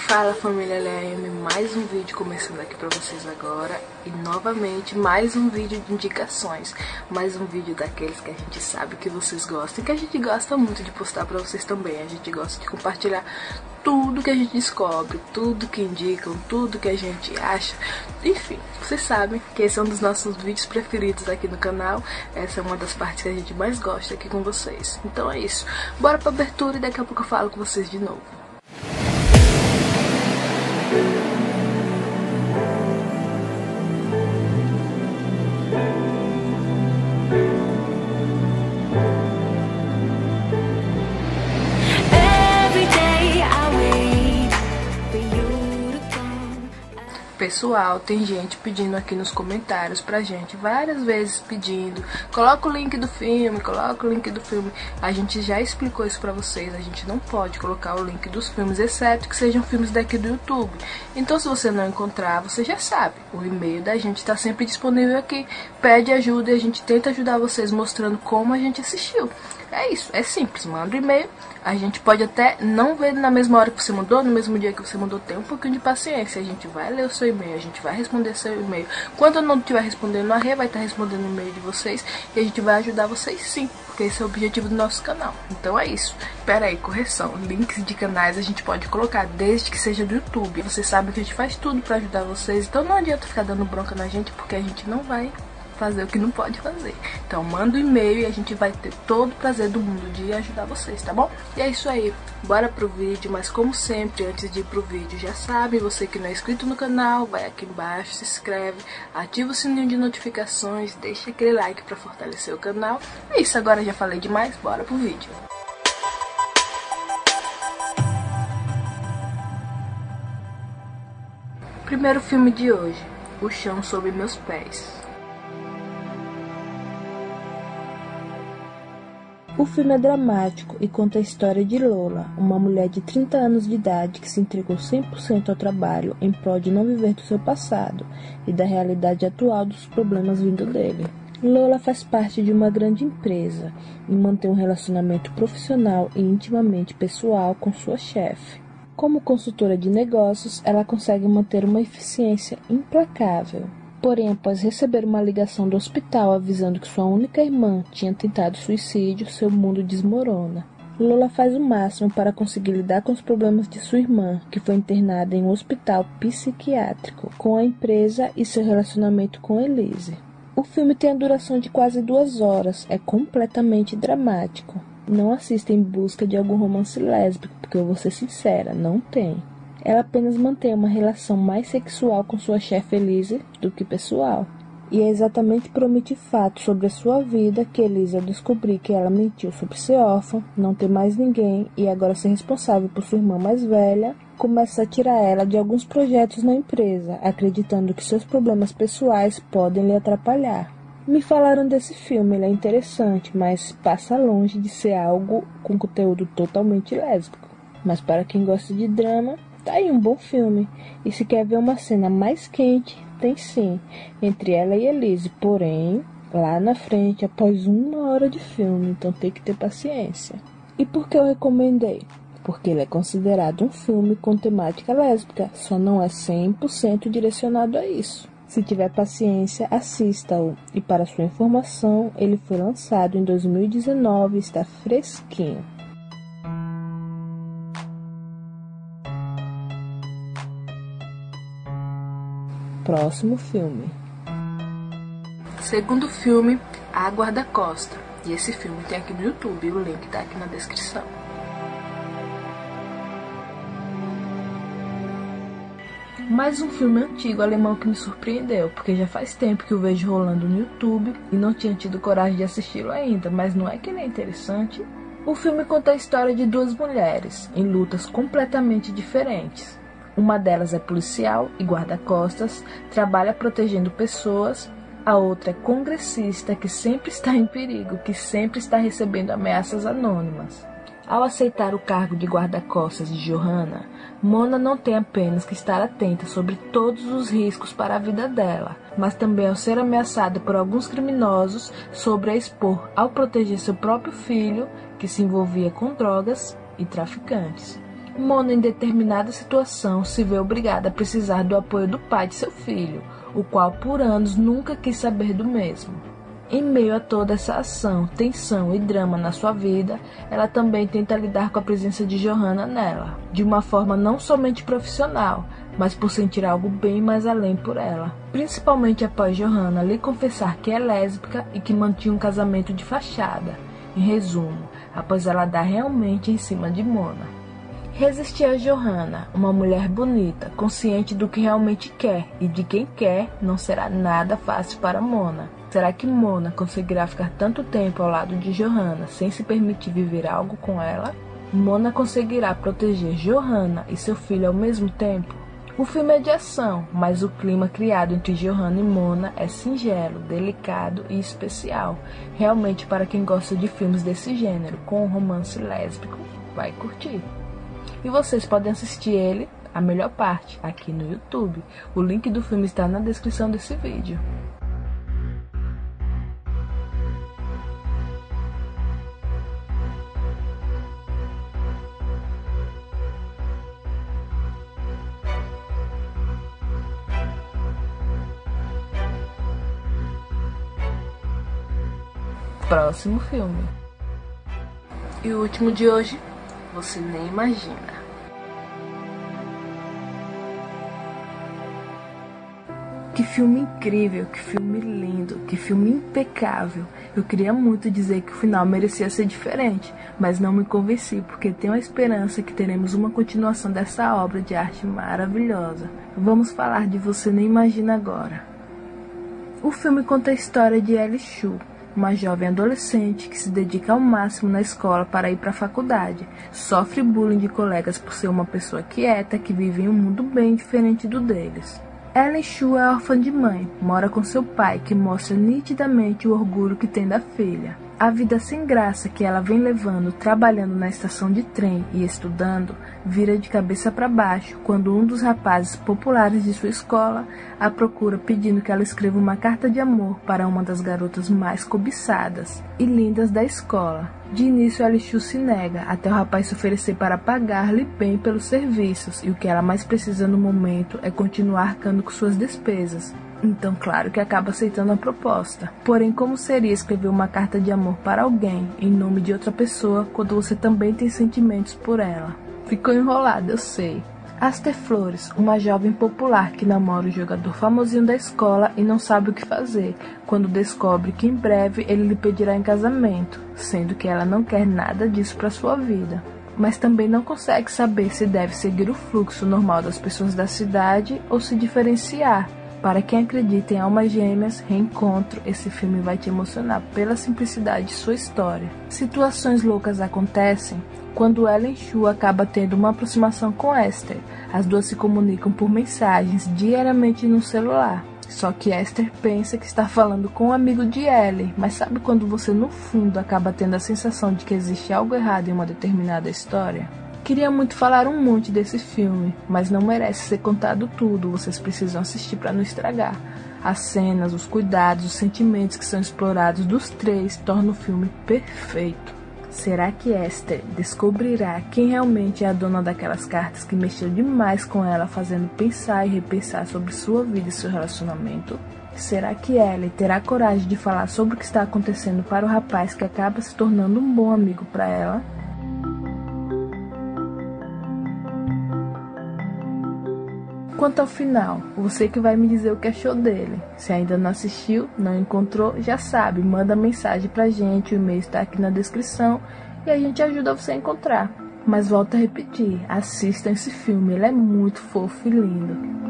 Fala família LAM, mais um vídeo começando aqui pra vocês agora. E novamente mais um vídeo de indicações. Mais um vídeo daqueles que a gente sabe que vocês gostam e que a gente gosta muito de postar pra vocês também. A gente gosta de compartilhar tudo que a gente descobre, tudo que indicam, tudo que a gente acha. Enfim, vocês sabem que esse é um dos nossos vídeos preferidos aqui no canal. Essa é uma das partes que a gente mais gosta aqui com vocês. Então é isso, bora pra abertura e daqui a pouco eu falo com vocês de novo. Pessoal, tem gente pedindo aqui nos comentários pra gente, várias vezes pedindo, coloca o link do filme, coloca o link do filme. A gente já explicou isso pra vocês, a gente não pode colocar o link dos filmes, exceto que sejam filmes daqui do YouTube. Então se você não encontrar, você já sabe, o e-mail da gente tá sempre disponível aqui. Pede ajuda e a gente tenta ajudar vocês mostrando como a gente assistiu. É isso, é simples, manda um e-mail. A gente pode até não ver na mesma hora que você mandou, no mesmo dia que você mandou, tem um pouquinho de paciência. A gente vai ler o seu e-mail, a gente vai responder seu e-mail. Quando eu não estiver respondendo, a Rê vai estar respondendo o e-mail de vocês. E a gente vai ajudar vocês sim, porque esse é o objetivo do nosso canal. Então é isso. Pera aí, correção. Links de canais a gente pode colocar, desde que seja do YouTube. Vocês sabem que a gente faz tudo pra ajudar vocês. Então não adianta ficar dando bronca na gente, porque a gente não vai fazer o que não pode fazer. Então manda um e-mail e a gente vai ter todo o prazer do mundo de ajudar vocês, tá bom? E é isso aí, bora pro vídeo. Mas como sempre, antes de ir pro vídeo, já sabe, você que não é inscrito no canal, vai aqui embaixo, se inscreve, ativa o sininho de notificações, deixa aquele like pra fortalecer o canal. É isso, agora já falei demais, bora pro vídeo. Primeiro filme de hoje, O Chão Sob Meus Pés. O filme é dramático e conta a história de Lola, uma mulher de 30 anos de idade que se entregou 100% ao trabalho em prol de não viver do seu passado e da realidade atual dos problemas vindo dele. Lola faz parte de uma grande empresa e mantém um relacionamento profissional e intimamente pessoal com sua chefe. Como consultora de negócios, ela consegue manter uma eficiência implacável. Porém, após receber uma ligação do hospital avisando que sua única irmã tinha tentado suicídio, seu mundo desmorona. Lola faz o máximo para conseguir lidar com os problemas de sua irmã, que foi internada em um hospital psiquiátrico, com a empresa e seu relacionamento com Elise. O filme tem a duração de quase 2 horas, é completamente dramático. Não assista em busca de algum romance lésbico, porque eu vou ser sincera, não tem. Ela apenas mantém uma relação mais sexual com sua chefe Elise do que pessoal. E é exatamente por omitir fatos sobre a sua vida que Elise, ao descobrir que ela mentiu sobre ser órfã, não ter mais ninguém e agora ser responsável por sua irmã mais velha, começa a tirar ela de alguns projetos na empresa, acreditando que seus problemas pessoais podem lhe atrapalhar. Me falaram desse filme, ele é interessante, mas passa longe de ser algo com conteúdo totalmente lésbico. Mas para quem gosta de drama, tá aí um bom filme. E se quer ver uma cena mais quente, tem sim, entre ela e Elise. Porém, lá na frente, após 1 hora de filme, então tem que ter paciência. E por que eu recomendei? Porque ele é considerado um filme com temática lésbica, só não é 100% direcionado a isso. Se tiver paciência, assista-o. E para sua informação, ele foi lançado em 2019 e está fresquinho. Próximo filme. Segundo filme, A Guarda-Costa. E esse filme tem aqui no YouTube, o link tá aqui na descrição. Mais um filme antigo alemão que me surpreendeu, porque já faz tempo que eu vejo rolando no YouTube e não tinha tido coragem de assisti-lo ainda, mas não é que nem interessante. O filme conta a história de 2 mulheres, em lutas completamente diferentes. Uma delas é policial e guarda-costas, trabalha protegendo pessoas. A outra é congressista que sempre está em perigo, que sempre está recebendo ameaças anônimas. Ao aceitar o cargo de guarda-costas de Johanna, Mona não tem apenas que estar atenta sobre todos os riscos para a vida dela, mas também ao ser ameaçada por alguns criminosos sobre a expor ao proteger seu próprio filho, que se envolvia com drogas e traficantes. Mona, em determinada situação, se vê obrigada a precisar do apoio do pai de seu filho, o qual por anos nunca quis saber do mesmo. Em meio a toda essa ação, tensão e drama na sua vida, ela também tenta lidar com a presença de Johanna nela, de uma forma não somente profissional, mas por sentir algo bem mais além por ela. Principalmente após Johanna lhe confessar que é lésbica e que mantinha um casamento de fachada. Em resumo, após ela dar realmente em cima de Mona. Resistir a Johanna, uma mulher bonita, consciente do que realmente quer e de quem quer, não será nada fácil para Mona. Será que Mona conseguirá ficar tanto tempo ao lado de Johanna sem se permitir viver algo com ela? Mona conseguirá proteger Johanna e seu filho ao mesmo tempo? O filme é de ação, mas o clima criado entre Johanna e Mona é singelo, delicado e especial. Realmente, para quem gosta de filmes desse gênero, com um romance lésbico, vai curtir. E vocês podem assistir ele, a melhor parte, aqui no YouTube. O link do filme está na descrição desse vídeo. Próximo filme. E o último de hoje, você nem imagina. Que filme incrível, que filme lindo, que filme impecável. Eu queria muito dizer que o final merecia ser diferente, mas não me convenci porque tenho a esperança que teremos uma continuação dessa obra de arte maravilhosa. Vamos falar de Você Nem Imagina agora. O filme conta a história de Ellie Chu, uma jovem adolescente que se dedica ao máximo na escola para ir para a faculdade. Sofre bullying de colegas por ser uma pessoa quieta que vive em um mundo bem diferente do deles. Ellie Chu é órfã de mãe, mora com seu pai, que mostra nitidamente o orgulho que tem da filha. A vida sem graça que ela vem levando trabalhando na estação de trem e estudando vira de cabeça para baixo quando um dos rapazes populares de sua escola a procura pedindo que ela escreva uma carta de amor para uma das garotas mais cobiçadas e lindas da escola. De início, Ellie Chu se nega, até o rapaz se oferecer para pagar-lhe bem pelos serviços, e o que ela mais precisa no momento é continuar arcando com suas despesas. Então, claro que acaba aceitando a proposta. Porém, como seria escrever uma carta de amor para alguém, em nome de outra pessoa, quando você também tem sentimentos por ela? Ficou enrolado, eu sei. Aster Flores, uma jovem popular que namora o jogador famosinho da escola e não sabe o que fazer, quando descobre que em breve ele lhe pedirá em casamento, sendo que ela não quer nada disso para sua vida. Mas também não consegue saber se deve seguir o fluxo normal das pessoas da cidade ou se diferenciar. Para quem acredita em almas gêmeas, reencontro, esse filme vai te emocionar pela simplicidade de sua história. Situações loucas acontecem quando Ellen Chu acaba tendo uma aproximação com Esther. As duas se comunicam por mensagens diariamente no celular. Só que Esther pensa que está falando com um amigo de Ellie, mas sabe quando você no fundo acaba tendo a sensação de que existe algo errado em uma determinada história? Queria muito falar um monte desse filme, mas não merece ser contado tudo, vocês precisam assistir para não estragar. As cenas, os cuidados, os sentimentos que são explorados dos três tornam o filme perfeito. Será que Esther descobrirá quem realmente é a dona daquelas cartas que mexeu demais com ela, fazendo pensar e repensar sobre sua vida e seu relacionamento? Será que Ellie terá coragem de falar sobre o que está acontecendo para o rapaz que acaba se tornando um bom amigo para ela? Quanto ao final, você que vai me dizer o que achou dele. Se ainda não assistiu, não encontrou, já sabe, manda mensagem pra gente, o e-mail está aqui na descrição e a gente ajuda você a encontrar. Mas volto a repetir, assistam esse filme, ele é muito fofo e lindo.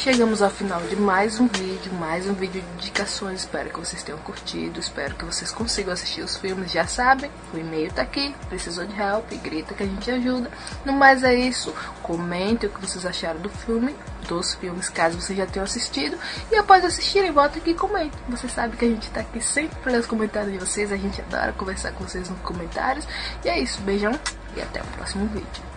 chegamos ao final de mais um vídeo de indicações. Espero que vocês tenham curtido, espero que vocês consigam assistir os filmes. Já sabem, o e-mail tá aqui, precisou de help, grita que a gente ajuda. No mais é isso, comentem o que vocês acharam dos filmes, caso vocês já tenham assistido. E após assistirem, volta aqui e comentem. Vocês sabem que a gente tá aqui sempre para ler os comentários de vocês, a gente adora conversar com vocês nos comentários. E é isso, beijão e até o próximo vídeo.